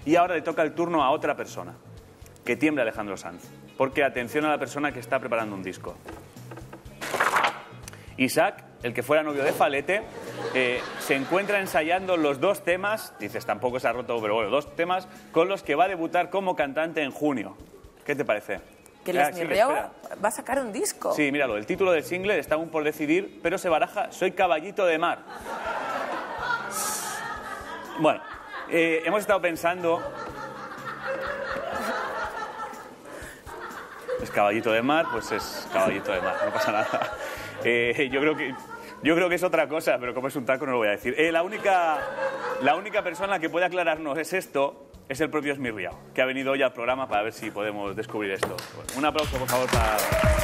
Y ahora le toca el turno a otra persona. Que tiemble Alejandro Sanz. Porque atención a la persona que está preparando un disco. Isaac, el que fuera novio de Falete, se encuentra ensayando los 2 temas, dices tampoco se ha roto, pero bueno, 2 temas con los que va a debutar como cantante en junio. ¿Qué te parece? ¿Que el Esmirriao va a sacar un disco? Sí, míralo, el título del single está aún por decidir, pero se baraja Soy caballito de mar. Bueno, hemos estado pensando... Es caballito de mar, pues es caballito de mar, no pasa nada. Yo creo que es otra cosa, pero como es un taco no lo voy a decir. La única persona que puede aclararnos esto es el propio Esmirriao, que ha venido hoy al programa para ver si podemos descubrir esto. Bueno, un aplauso, por favor, para...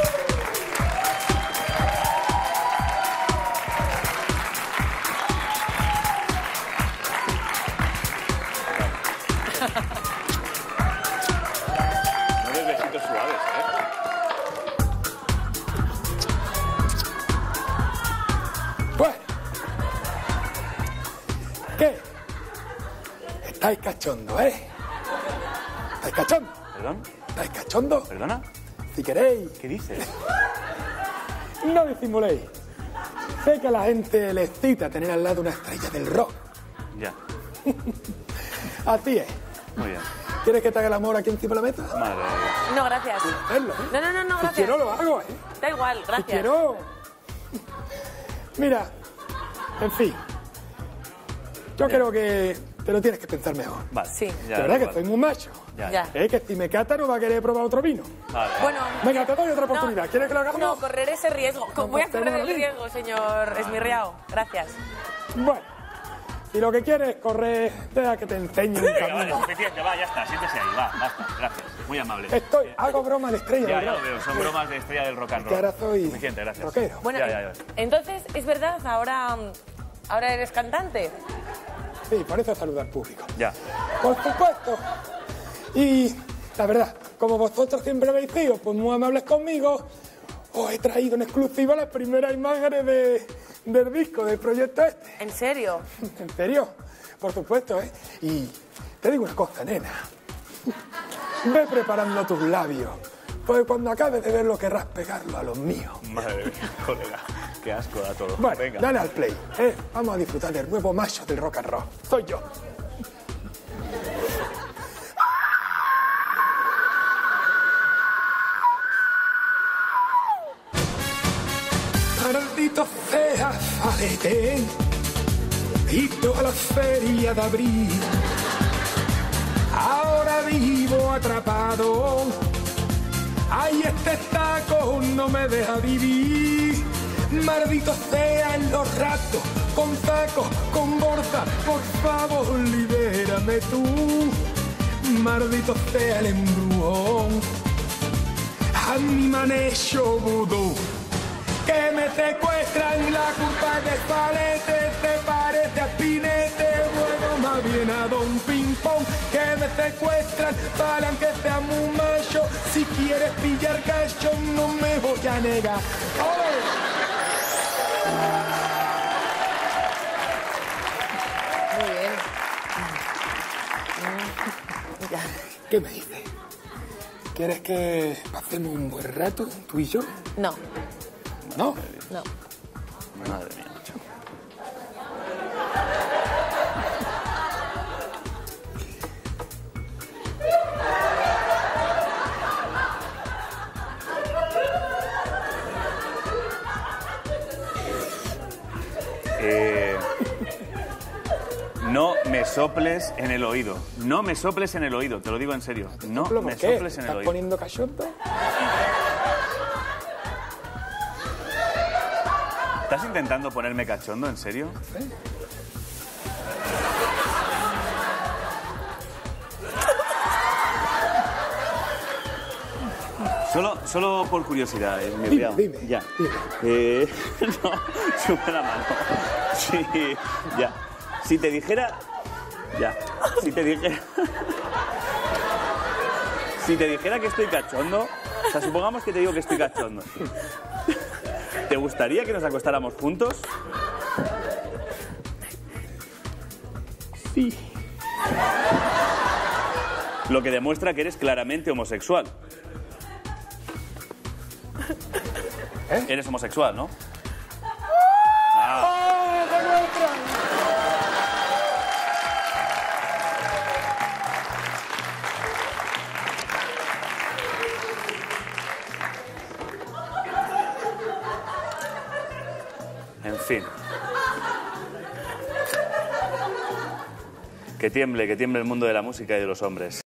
No des besitos suaves, Bueno, ¿qué? Estáis cachondo, ¿eh? ¿Estáis cachondo? ¿Perdón? ¿Estáis cachondo? ¿Perdona? Si queréis, ¿Qué dices? no disimuléis. Sé que a la gente le excita tener al lado una estrella del rock. Ya, Así es. muy bien. ¿Quieres que te haga el amor aquí encima de la mesa? Madre de Dios. No, gracias. Hacerlo, ¿eh? No, Si gracias. quiero lo hago, ¿eh? Da igual, Si gracias. quiero... Mira, en fin. Yo creo que te lo tienes que pensar mejor. Vale. Sí. De verdad que soy muy macho. Ya. Que si me cata no va a querer probar otro vino. Vale. Bueno... Venga, te doy otra oportunidad. ¿Quieres que lo hagamos? No, correr ese riesgo. Voy a correr el Vale. riesgo, señor Esmirriao. Gracias. Bueno, si lo que quieres es correr, deja que te enseñe un Venga, vale, camino. suficiente, va, ya está, siéntese ahí, va, basta, gracias, muy amable. Hago broma de estrella. Ya, del ya lo rock. veo, son bromas de estrella del rock and Que roll. ahora soy Suficiente, gracias. rockero. Bueno, Ya. entonces, ¿es verdad? Ahora eres cantante. Sí, por eso saluda al público. Ya. Por supuesto. Y la verdad, como vosotros siempre habéis sido pues muy amables conmigo, os he traído en exclusiva las primeras imágenes del disco, del proyecto este. ¿En serio? ¿En serio? Por supuesto, ¿eh? Y te digo una cosa, nena. Ve preparando tus labios, porque cuando acabes de verlo querrás pegarlo a los míos. Madre mía, colega, qué asco da todo. Bueno, venga. dale al play, ¿eh? Vamos a disfrutar del nuevo macho del rock and roll. Soy yo. Maldito sea Falete y toda la feria de abril. Ahora vivo atrapado. Ay, este taco no me deja vivir. Maldito sean los ratos, con tacos, con bolsa. Por favor, libérame tú. Maldito sea el embrujón. A mí me han hecho vudú. Que me secuestran, la culpa de Falete, te parece a Spinete, bueno, más bien a Don Ping Pong. Que me secuestran, para que sea muy macho, si quieres pillar cacho, no me voy a negar. ¡Ole! Muy bien. Ya. ¿Qué me dices? ¿Quieres que pasemos un buen rato, tú y yo? No, ¿No? no. Madre mía, macho. No me soples en el oído. No me soples en el oído, te lo digo en serio. No ¿Por me qué? soples en el ¿Estás oído. poniendo cachondo? ¿Estás intentando ponerme cachondo, en serio? ¿Sí? Solo por curiosidad, mi Dime, vida. dime, Ya. dime. No, sube la mano. Sí, ya. Si te dijera... Ya. Si te dijera... Si te dijera que estoy cachondo... O sea, supongamos que te digo que estoy cachondo. ¿Te gustaría que nos acostáramos juntos? Sí. Lo que demuestra que eres claramente homosexual. Eres homosexual, ¿no? En fin. Que tiemble el mundo de la música y de los hombres.